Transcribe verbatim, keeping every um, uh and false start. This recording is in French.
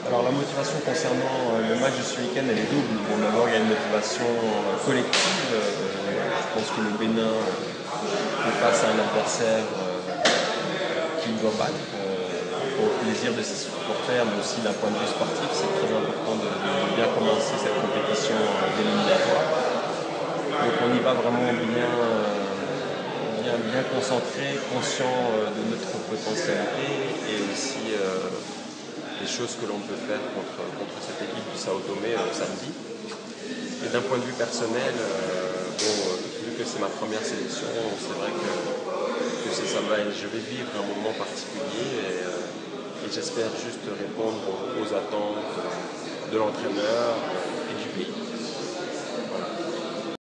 Alors la motivation concernant euh, le match de ce week-end, elle est double. Bon, d'abord, il y a une motivation euh, collective. Euh, je pense que le Bénin euh, fait face à un adversaire euh, qu'il doit battre euh, au plaisir de ses supporters, mais aussi d'un point de vue sportif. C'est très important de, de bien commencer cette compétition euh, d'éliminatoire. Donc on y va vraiment bien, euh, bien, bien concentré, conscient euh, de notre potentialité et aussi euh, des choses que l'on peut faire contre, contre cette équipe du Sao Tomé euh, samedi. Et d'un point de vue personnel, euh, bon, euh, vu que c'est ma première sélection, c'est vrai que, que c'est, ça va, je vais vivre un moment particulier et, euh, et j'espère juste répondre aux, aux attentes de l'entraîneur et du pays.